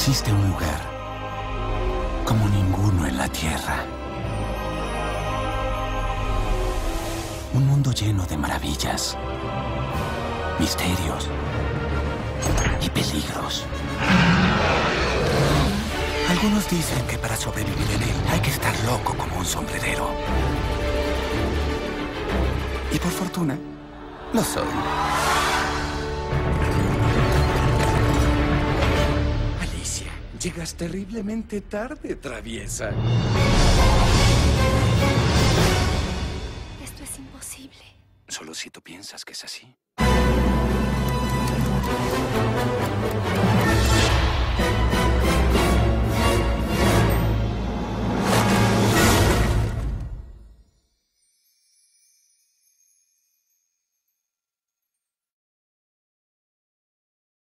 Existe un lugar como ninguno en la Tierra. Un mundo lleno de maravillas, misterios y peligros. Algunos dicen que para sobrevivir en él hay que estar loco como un sombrerero. Y por fortuna, lo soy. Alicia, llegas terriblemente tarde, traviesa. Esto es imposible. Solo si tú piensas que es así.